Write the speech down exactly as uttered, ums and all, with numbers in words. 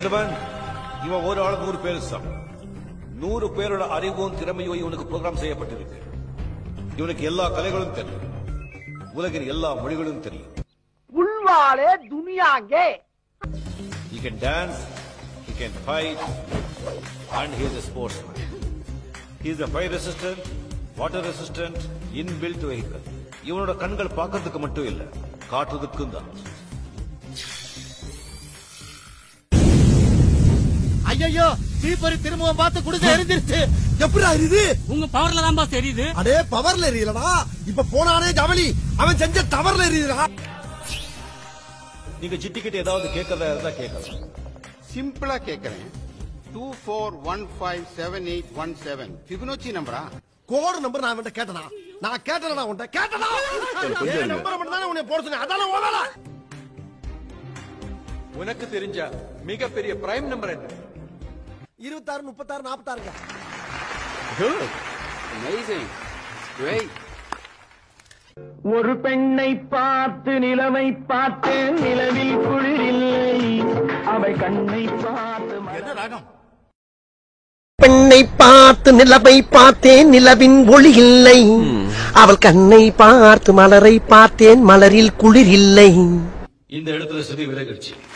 இவன் ஒரு ஆள் நூறு பேர் சம் நூறு பேரோட அறிவும் திறமையும் இவனுக்கு ப்ரோக்ராம் செய்யப்பட்டிருக்கு. இவனுக்கு எல்லா கலைகளும் தெரியும், உலகின் எல்லா மொழிகளும் தெரியும். உள்வாளே துனியாங்கே. He can dance, he can fight, and he is a sportsman. He is a fire resistant, water resistant, inbuilt vehicle. இவனோட கண்கள் பார்க்கிறதுக்கு மட்டும் இல்ல, காட்டுறதுக்கும் தான். ஐயோ தீப்பறி திரும்பவும் பார்த்து குடிச்சு எரிஞ்சிருச்சு. எப்படா எரியுது? உங்க பவர்ல தான் பாஸ் எரியுது. அடே பவர்ல எரியலடா, இப்ப போனானே ஜவலி அவன் செஞ்ச தவறுல எரியுதுடா. நீங்க சிட்டி கிட்ட ஏதாவது கேட்கறதா இருந்தா கேட்கலாம். சிம்பிளா கேட்கறேன். Two four one five seven eight one seven Fibonacci நம்பரா? கோடு நம்பர் நான் அவன்கிட்ட கேட்டனா? நான் கேட்டனா உன்கிட்ட கேட்டனா? ஏ நம்பர் மட்டும் தானே உன்னை போட சொன்னேன், அதால ஓடல. உனக்கு தெரிஞ்ச மிகப்பெரிய பிரைம் நம்பர் என்ன? இருபத்தாறு முப்பத்தாறு நாற்பத்தாறுங்க. Good. Amazing. Great. ஒரு பெண்ணை பார்த்து நிலவை பார்த்தேன், நிலவில் குளிரில்லை, அவள் கண்ணை பார்த்து. என்ன ராகம்? பெண்ணை பார்த்து நிலவை பார்த்தேன், நிலவின் ஒளி இல்லை, அவள் கண்ணை பார்த்து மலரை பார்த்தேன், மலரில் குளிர் இல்லை. இந்த இடத்துல சரி விலகிடுச்சு.